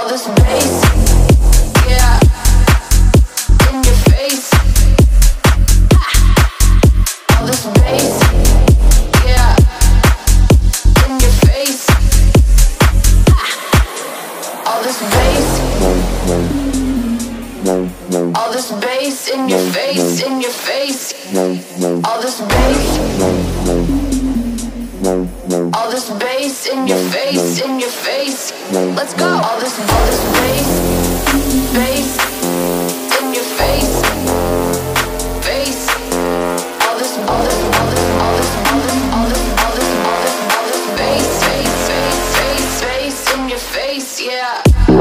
All this bass, yeah, in your face. All this bass, yeah, in your face. All this bass, all this bass in your face, in your face. All this bass, all this bass in your face, in your face. Let's go. All this bass, bass in your face, face. All this bass, bass in your face, yeah.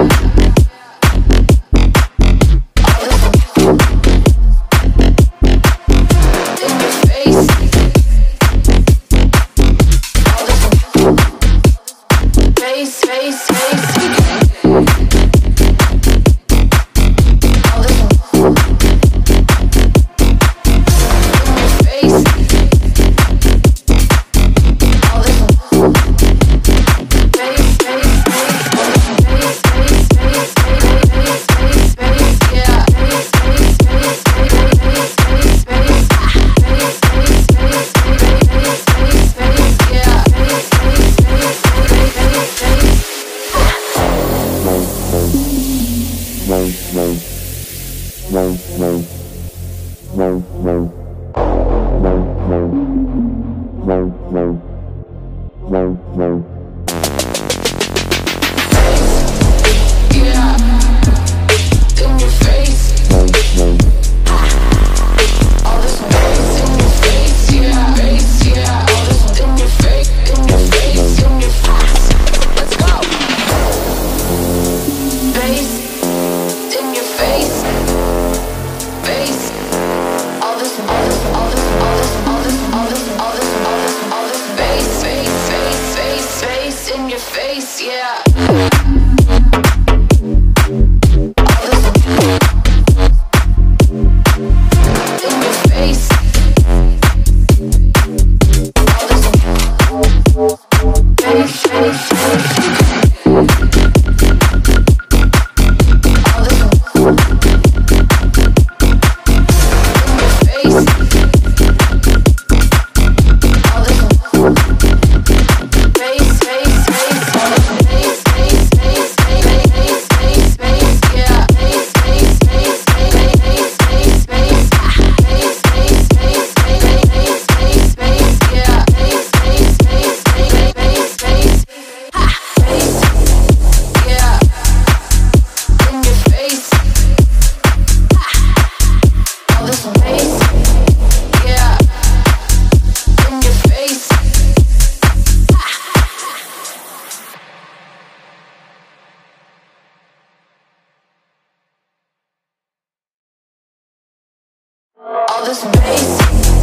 All this bass,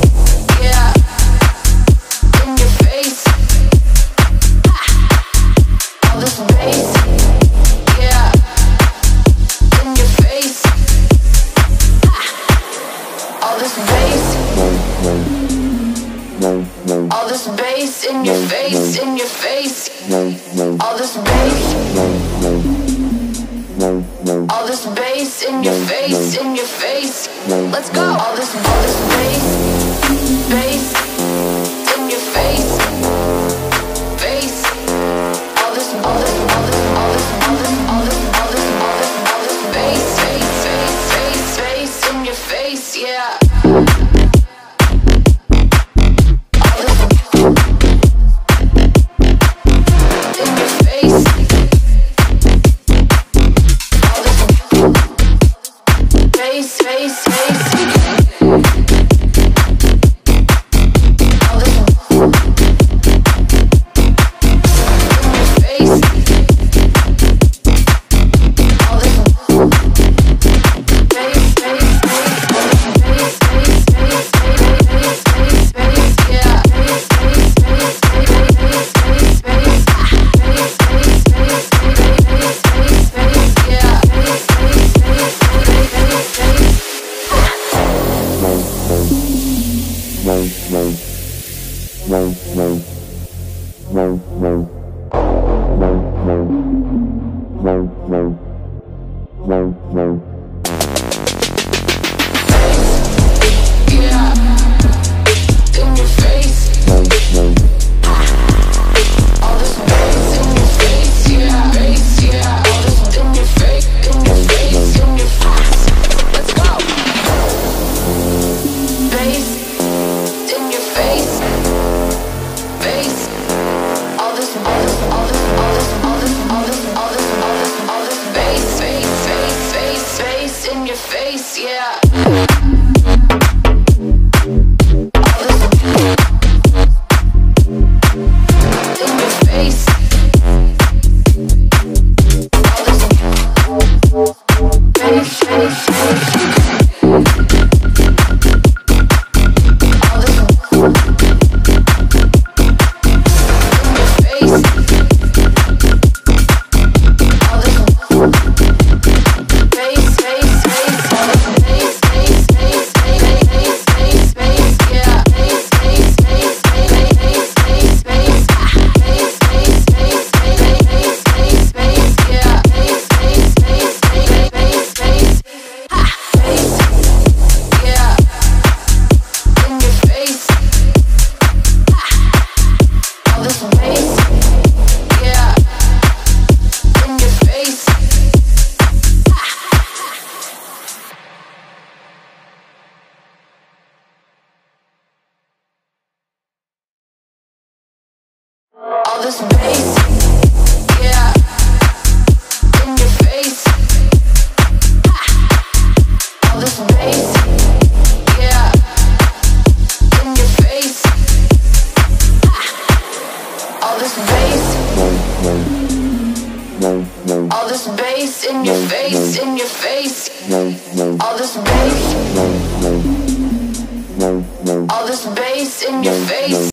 yeah, in your face. All this bass, yeah, in your face. All this bass, all this bass in your face, in your face. All this bass, all this bass in your face, in your face. Let's go. All this bass, bass in your face, face. All this bass, bass in your face, yeah. No. this bass in your face, in your face. All this bass. All this bass in your face.